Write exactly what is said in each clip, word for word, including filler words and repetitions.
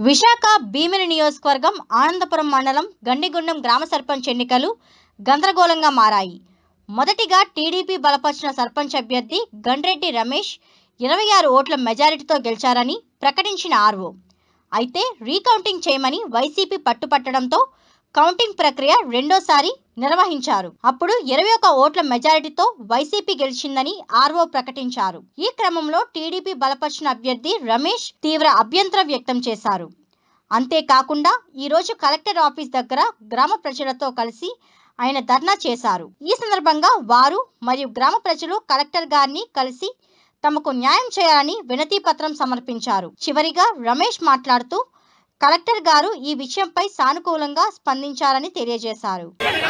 విశాఖ భీమిని నియోజకవర్గం ఆనందపురం మండలం గండిగుండం గ్రామ సర్పంచ్ ఎన్నికలు గందరగోళంగా మారాయి. మొదటిగా టీడీపీ బలపరిచిన సర్పంచ్ అభ్యర్థి గండ్రెడ్డి రమేష్ ఇరవై ఆరు ఓట్ల మెజారిటీతో గెలిచారని ప్రకటించిన ఆర్వో. అయితే రీకౌంటింగ్ చేయమని వైసీపీ పట్టుపట్టడంతో కౌంటింగ్ ప్రక్రియ రెండోసారి నిర్వహించారు. అప్పుడు ఇరవై ఒక్క ఓట్ల మెజారిటీతో వైసీపీ గెలిచిందని ఆర్వో ప్రకటించారు. ఈ క్రమంలో టీడీపీ బలపరిచిన అభ్యర్థి రమేష్ తీవ్ర అభ్యంతరం వ్యక్తం చేశారు. అంతేకాకుండా ఈ రోజు కలెక్టర్ ఆఫీస్ దగ్గర గ్రామ ప్రజలతో కలిసి ఆయన ధర్నా చేశారు. ఈ సందర్భంగా వారు మరియు గ్రామ ప్రజలు కలెక్టర్ గారిని కలిసి తమకు న్యాయం చేయాలని వినతి పత్రం సమర్పించారు. చివరిగా రమేష్ మాట్లాడుతూ కలెక్టర్ గారు ఈ విషయంపై సానుకూలంగా స్పందించారని తెలియజేశారు.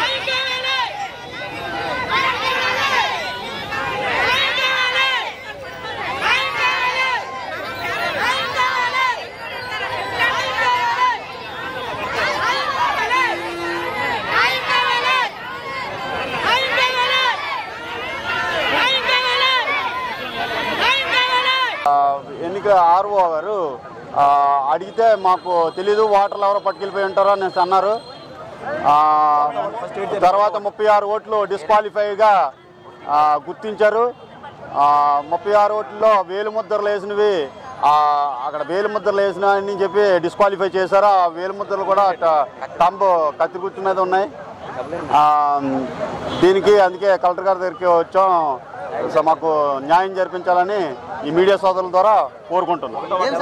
ఎన్నిక ఆర్ఓ గారు అడిగితే మాకు తెలీదు, వాటర్లు ఎవరో పట్టుకెళ్ళిపోయి ఉంటారో అనేసి అన్నారు. తర్వాత ముప్పై ఆరు ఓట్లు డిస్క్వాలిఫైగా గుర్తించారు. ముప్పై ఆరు ఓట్లలో వేలు ముద్రలు వేసినవి అక్కడ వేలు ముద్రలు వేసినని చెప్పి డిస్క్వాలిఫై చేశారు. ఆ వేలు ముద్రలు కూడా టంబు కత్తి గుర్తు మీద ఉన్నాయి. దీనికి అందుకే కలెక్టర్ గారి దగ్గరికి వచ్చాం. సో మాకు న్యాయం జరిపించాలని ఈ మీడియా సోదరుల ద్వారా కోరుకుంటున్నాం.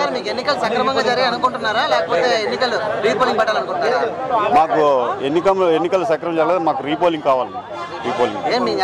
మాకు ఎన్నికలు ఎన్నికలు సక్రమం జరగలేదు, మాకు రీపోలింగ్ కావాలి. రీపోలింగ్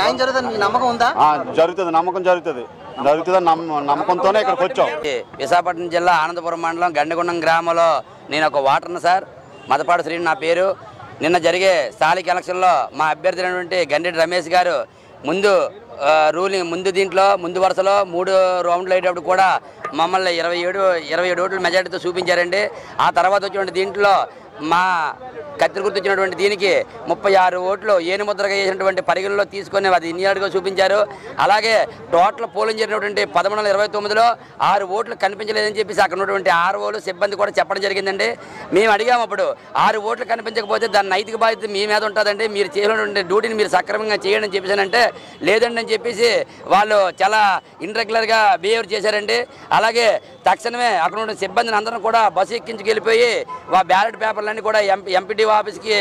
జరుగుతుంది, నమ్మకం జరుగుతుంది జరుగుతుంది నమ్మకంతోనే ఇక్కడికి వచ్చాం. విశాఖపట్నం జిల్లా ఆనందపురం మండలం గండిగుండం గ్రామంలో నేను ఒక వాటర్ను సార్. మదపాడు శ్రీని నా పేరు. నిన్న జరిగే స్థానిక ఎలక్షన్లో మా అభ్యర్థి అయినటువంటి గండ్రెడ్డి రమేష్ గారు ముందు రూలింగ్ ముందు దీంట్లో ముందు వరుసలో మూడు రౌండ్లు అయ్యేటప్పుడు కూడా మమ్మల్ని ఇరవై ఏడు ఇరవై ఏడు ఓట్ల మెజారిటీతో చూపించారండి. ఆ తర్వాత వచ్చినటువంటి దీంట్లో మా కత్తి గుర్తు వచ్చినటువంటి దీనికి ముప్పై ఆరు ఓట్లు ఏనుముద్రగా చేసినటువంటి పరిగణలో తీసుకొని అది ఇన్యాడుగా చూపించారు. అలాగే టోటల్ పోలింగ్ జరిగినటువంటి పదమూడు వందల ఇరవై తొమ్మిదిలో ఆరు ఓట్లు కనిపించలేదని చెప్పేసి అక్కడ ఉన్నటువంటి ఆరు ఓట్లు సిబ్బంది కూడా చెప్పడం జరిగిందండి. మేము అడిగాము, అప్పుడు ఆరు ఓట్లు కనిపించకపోతే దాని నైతిక బాధ్యత మీ మీద ఉంటుందండి, మీరు చేసినటువంటి డ్యూటీని మీరు సక్రమంగా చేయండి అని చెప్పేసానంటే లేదండి అని చెప్పేసి వాళ్ళు చాలా ఇన్రెగ్యులర్గా బిహేవ్ చేశారండి. అలాగే తక్షణమే అక్కడ ఉన్న సిబ్బందిని అందరం కూడా బస్సు ఎక్కించుకెళ్ళిపోయి ఆ బ్యాలెట్ పేపర్లన్నీ కూడా ఎంపీ ఎంపీడీ ఆఫీస్కి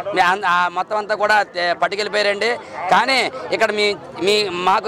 మొత్తం అంతా కూడా పట్టుకెళ్ళిపోయారండి. కానీ ఇక్కడ మీ మీ మాకు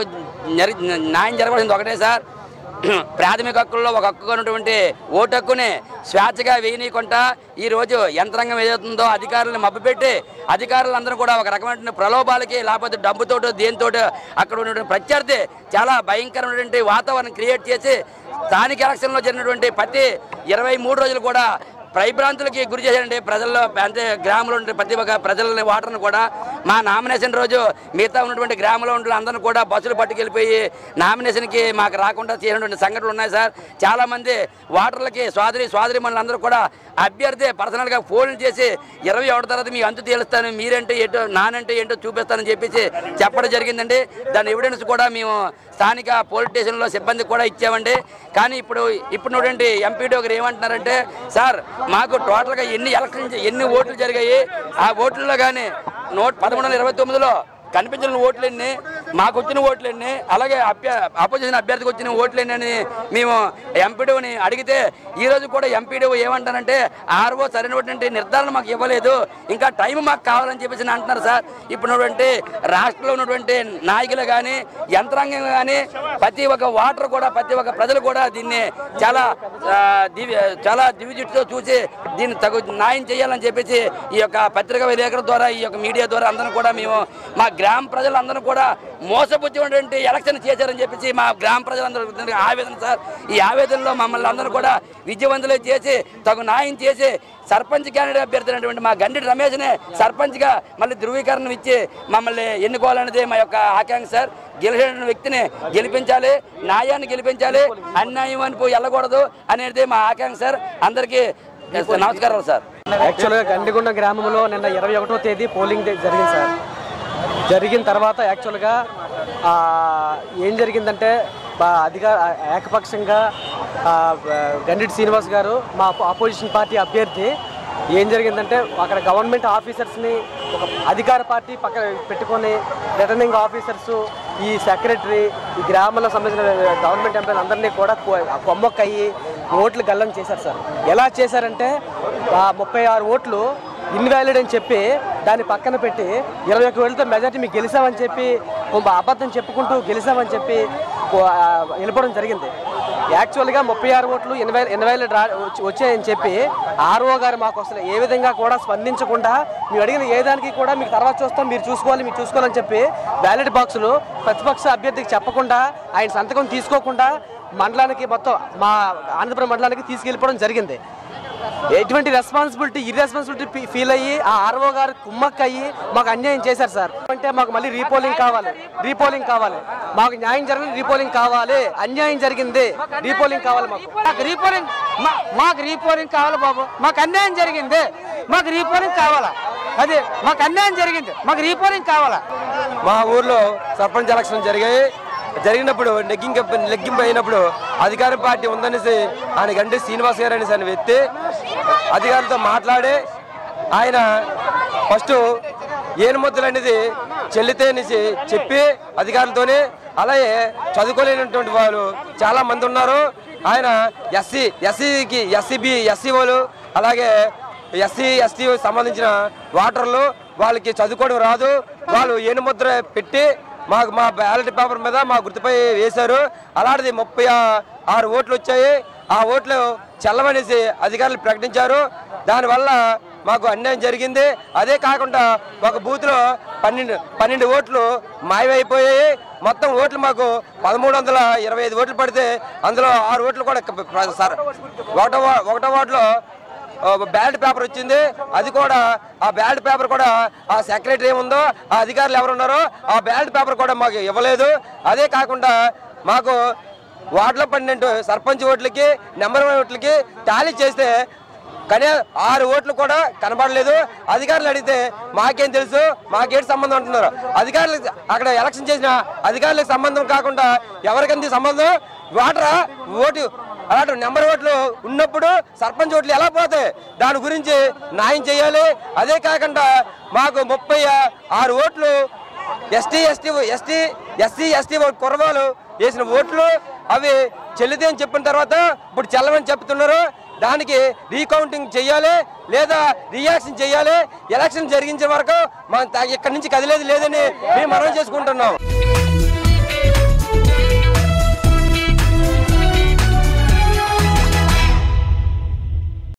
న్యాయం జరగవలసింది ఒకటే సార్. ప్రాథమిక హక్కుల్లో ఒక హక్కుగా ఉన్నటువంటి ఓటు హక్కుని స్వేచ్ఛగా వేయనీయకుండా ఈరోజు యంత్రాంగం ఏదవుతుందో అధికారులను మభ్యపెట్టి అధికారులందరూ కూడా ఒక రకమైన ప్రలోభాలకి లేకపోతే డబ్బుతోటి దేనితో అక్కడ ఉన్నటువంటి ప్రత్యర్థి చాలా భయంకరమైనటువంటి వాతావరణం క్రియేట్ చేసి స్థానిక ఎలక్షన్లో జరిగినటువంటి ప్రతి ఇరవై మూడు రోజులు కూడా భయభ్రాంతులకి గురి చేశారండి ప్రజల్లో. అంటే గ్రామంలో ఉండే ప్రతి ఒక్క ప్రజలని వాటర్ను కూడా మా నామినేషన్ రోజు మిగతా ఉన్నటువంటి గ్రామంలో ఉండే అందరిని కూడా బస్సులు పట్టుకెళ్ళిపోయి నామినేషన్కి మాకు రాకుండా చేసినటువంటి సంఘటనలు ఉన్నాయి సార్. చాలామంది వాటర్లకి సోదరి సోదరి మనులందరూ కూడా అభ్యర్థి పర్సనల్గా ఫోన్లు చేసి ఇరవై ఒకటి తర్వాత మీ అంతు తేలుస్తాను, మీరంటే ఏంటో నానంటే ఏంటో చూపిస్తానని చెప్పేసి చెప్పడం జరిగిందండి. దాని ఎవిడెన్స్ కూడా మేము స్థానిక పోలీస్ స్టేషన్లో సిబ్బందికి కూడా ఇచ్చామండి. కానీ ఇప్పుడు ఇప్పుడు ఎంపీడీ ఒకరు ఏమంటున్నారంటే సార్ మాకు టోటల్గా ఎన్ని ఎలక్షన్ ఎన్ని ఓట్లు జరిగాయి, ఆ ఓట్లలో కానీ నూట పదమూడు వందల ఇరవై తొమ్మిదిలో కనిపించిన ఓట్లు ఎన్ని, మాకు వచ్చిన ఓట్లు ఎన్ని, అలాగే అభ్య అపోజిషన్ అభ్యర్థికి వచ్చిన ఓట్లు ఎన్ని అని మేము ఎంపీడీని అడిగితే ఈరోజు కూడా ఎంపీడీ ఏమంటారంటే ఆర్ఓ సరైనటువంటి నిర్ధారణ మాకు ఇవ్వలేదు, ఇంకా టైం మాకు కావాలని చెప్పేసి అంటున్నారు సార్. ఇప్పుడు ఉన్నటువంటి రాష్ట్రంలో ఉన్నటువంటి నాయకులు కానీ యంత్రాంగం కానీ ప్రతి ఒక్క వాటర్ కూడా ప్రతి ఒక్క ప్రజలు కూడా దీన్ని చాలా దివ్య చాలా దివ్యజుట్టుతో చూసి దీన్ని తగు న్యాయం చేయాలని చెప్పేసి ఈ యొక్క పత్రికా విలేకరుల ద్వారా ఈ యొక్క మీడియా ద్వారా అందరూ కూడా మేము మా గ్రామ ప్రజలందరూ కూడా మోసపుచ్చినటువంటి ఎలక్షన్ చేశారని చెప్పేసి మా గ్రామ ప్రజలందరూ ఆవేదన సార్. ఈ ఆవేదనలో మమ్మల్ని అందరూ కూడా విజయవంతులు చేసి తగు న్యాయం చేసి సర్పంచ్ క్యాండిడేట్ అభ్యర్థి అయినటువంటి మా గండ్రెడ్డి రమేష్నే సర్పంచ్గా మళ్ళీ ధృవీకరణ ఇచ్చి మమ్మల్ని ఎన్నుకోవాలనేది మా యొక్క ఆకాంక్ష సార్. గెలిచిన వ్యక్తిని గెలిపించాలి, న్యాయాన్ని గెలిపించాలి, అన్యాయం అని పోయి వెళ్ళకూడదు అనేది మా ఆకాంక్ష సార్. అందరికీ నమస్కారాలు సార్. యాక్చువల్గా గండిగుండం గ్రామంలో నిన్న ఇరవై ఒకటో తేదీ పోలింగ్ జరిగింది సార్. జరిగిన తర్వాత యాక్చువల్గా ఏం జరిగిందంటే అధికార ఏకపక్షంగా గండిటి శ్రీనివాస్ గారు మా ఆపోజిషన్ పార్టీ అభ్యర్థి. ఏం జరిగిందంటే అక్కడ గవర్నమెంట్ ఆఫీసర్స్ని ఒక అధికార పార్టీ పక్కన పెట్టుకొని రిటర్నింగ్ ఆఫీసర్స్, ఈ సెక్రటరీ, ఈ గ్రామంలో సంబంధించిన గవర్నమెంట్ ఎంప్లాయీలు అందరినీ కూడా కొమ్మక్కయ్యి ఓట్లు గల్లం చేశారు సార్. ఎలా చేశారంటే ముప్పై ఆరు ఓట్లు ఇన్వాలిడ్ అని చెప్పి దాన్ని పక్కన పెట్టి ఇరవై ఒక్క వేలతో మెజార్టీ మీకు గెలిచామని చెప్పి అబద్ధం చెప్పుకుంటూ గెలిచామని చెప్పి వెళ్ళిపోవడం జరిగింది. యాక్చువల్గా ముప్పై ఆరు ఓట్లు ఎనభై ఎనభైలు రా వచ్చాయని చెప్పి ఆర్ఓ గారు మాకు అసలు ఏ విధంగా కూడా స్పందించకుండా మేము అడిగిన ఏ దానికి కూడా మీకు తర్వాత చూస్తాం, మీరు చూసుకోవాలి మీరు చూసుకోవాలని చెప్పి బ్యాలెట్ బాక్సులు ప్రతిపక్ష అభ్యర్థికి చెప్పకుండా ఆయన సంతకం తీసుకోకుండా మండలానికి మొత్తం మా ఆనందపురం మండలానికి తీసుకెళ్ళిపోవడం జరిగింది. ఎటువంటి రెస్పాన్సిబిలిటీ ఇర్రెస్పాన్సిబిలిటీ ఫీల్ అయ్యి ఆ ఆర్ఓ గారు కుమ్మక్క అయ్యి మాకు అన్యాయం చేశారు సార్. అంటే మాకు మళ్ళీ రీపోలింగ్ కావాలి, రీపోలింగ్ కావాలి, మాకు న్యాయం జరిగింది, రీపోలింగ్ కావాలి, అన్యాయం జరిగింది, రీపోలింగ్ కావాలి, మాకు మాకు రీపోలింగ్ మాకు రీపోలింగ్ కావాలి బాబు, మాకు అన్యాయం జరిగింది, మాకు రీపోలింగ్ కావాలా, అదే మాకు అన్యాయం జరిగింది, మాకు రీపోలింగ్ కావాలా. మా ఊర్లో సర్పంచ్ ఎలక్షన్ జరిగాయి. జరిగినప్పుడు నెగ్గింగ్ లెగ్గింపు అయినప్పుడు అధికార పార్టీ ఉందనేసి ఆయన గండి శ్రీనివాస్ గారు అనేసి ఆయన వ్యక్తి అధికారులతో మాట్లాడి ఆయన ఫస్ట్ ఏనుముద్దలు అనేది చెల్లితే అనేసి చెప్పి అధికారులతోనే, అలాగే చదువుకోలేనటువంటి వాళ్ళు చాలా మంది ఉన్నారు. ఆయన ఎస్సీ ఎస్సీకి ఎస్సీబీ ఎస్సీ వాళ్ళు అలాగే ఎస్సీ ఎస్టీ సంబంధించిన ఓటర్లు వాళ్ళకి చదువుకోవడం రాదు, వాళ్ళు ఏనుముద్ర పెట్టి మాకు మా బ్యాలెట్ పేపర్ మీద మా గుర్తుపై వేశారు. అలాంటిది ముప్పై ఆరు ఓట్లు వచ్చాయి. ఆ ఓట్లు చెల్లమనేసి అధికారులు ప్రకటించారు. దానివల్ల మాకు అన్యాయం జరిగింది. అదే కాకుండా ఒక బూత్లో పన్నెండు పన్నెండు ఓట్లు మాయమైపోయాయి. మొత్తం ఓట్లు మాకు పదమూడు వందల ఇరవై ఐదు ఓట్లు పడితే అందులో ఆరు ఓట్లు కూడా సార్ ఒకటో ఒకటో వార్డులో బ్యాలెట్ పేపర్ వచ్చింది. అది కూడా ఆ బ్యాలెట్ పేపర్ కూడా ఆ సెక్రటరీ ఏముందో ఆ అధికారులు ఎవరున్నారో ఆ బ్యాలెట్ పేపర్ కూడా మాకు ఇవ్వలేదు. అదే కాకుండా మాకు వార్డులో పన్నెండు సర్పంచ్ ఓట్లకి నెంబర్ వన్ ఓట్లకి టాలీ చేస్తే కానీ ఆరు ఓట్లు కూడా కనబడలేదు. అధికారులు అడిగితే మాకేం తెలుసు, మాకేంటి సంబంధం అంటున్నారు. అధికారులకు అక్కడ ఎలక్షన్ చేసిన అధికారులకు సంబంధం కాకుండా ఎవరికంది సంబంధం? ఓటరా ఓటు అలాంటి నెంబర్ ఓట్లు ఉన్నప్పుడు సర్పంచ్ ఓట్లు ఎలా పోతాయి? దాని గురించి న్యాయం చేయాలి. అదే కాకుండా మాకు ముప్పై ఆరు ఓట్లు ST ST ST SC ST కుర్రవాళ్ళు వేసిన ఓట్లు అవి చెల్లితే అని చెప్పిన తర్వాత ఇప్పుడు చెల్లమని చెప్తున్నారు. దానికి రీకౌంటింగ్ చేయాలి లేదా రియాక్షన్ చేయాలి. ఎలక్షన్ జరిగించే వరకు మనం ఇక్కడి నుంచి కదిలేదు లేదని మేము మనం చేసుకుంటున్నాం.